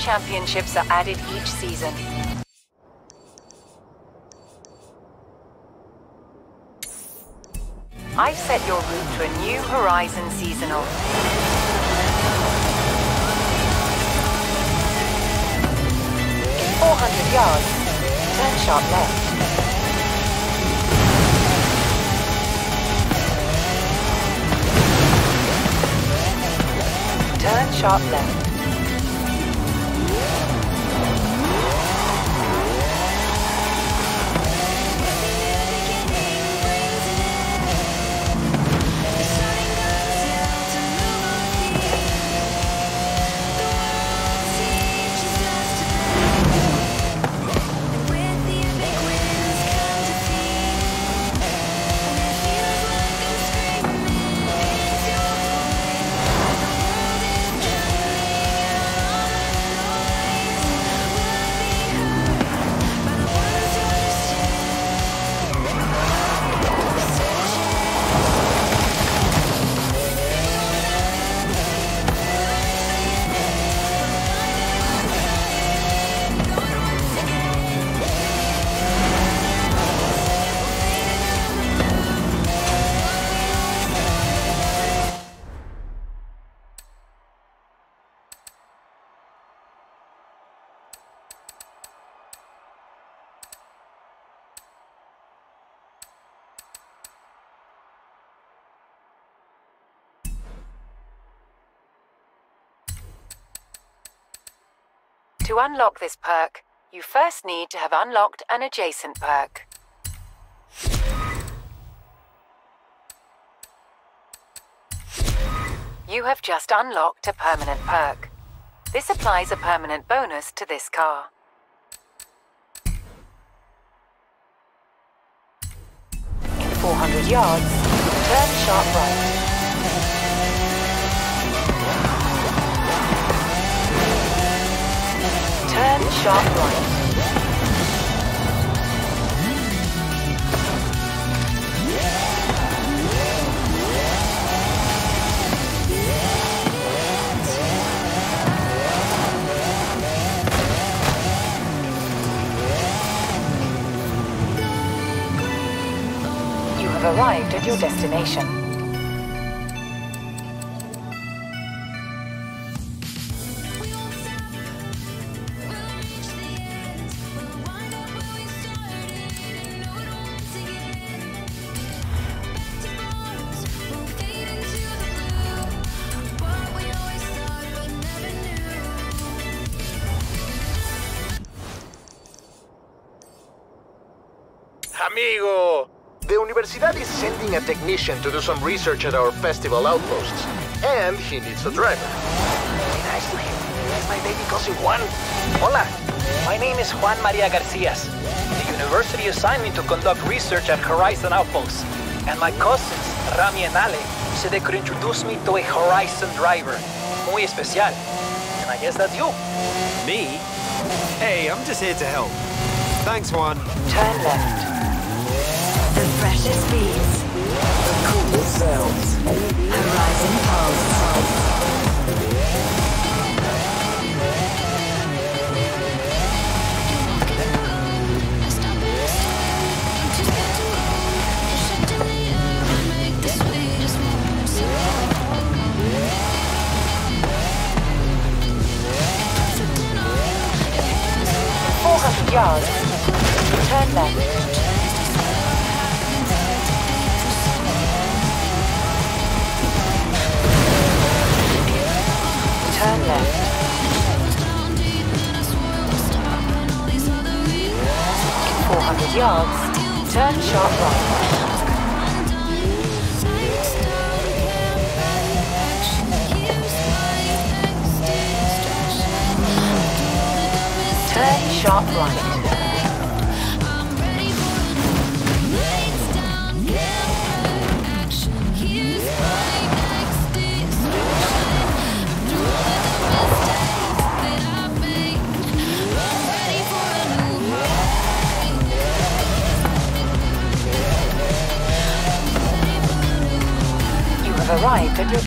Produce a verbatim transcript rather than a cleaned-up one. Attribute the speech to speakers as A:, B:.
A: championships are added each season. I've set your route to a new Horizon Seasonal. In four hundred yards, turn sharp left. Turn sharp left. To unlock this perk, you first need to have unlocked an adjacent perk. You have just unlocked a permanent perk. This applies a permanent bonus to this car. In four hundred yards, turn sharp right. Turn sharp right. You have arrived at your destination.
B: Amigo! The Universidad is sending a technician to do some research at our festival outposts. And he needs a driver.
C: Be nice to him. That's my baby cousin Juan. Hola. My name is Juan Maria Garcias. The university assigned me to conduct research at Horizon Outposts. And my cousins, Rami and Ale, said they could introduce me to a Horizon driver. Muy especial. And I guess that's you.
D: Me? Hey, I'm just here to help. Thanks, Juan.
A: Turn left.
E: The freshest beats, the coolest sounds. Horizon Pulse.
A: four hundred yards. Turn left. Turn left. four hundred yards, turn sharp right. Turn sharp right.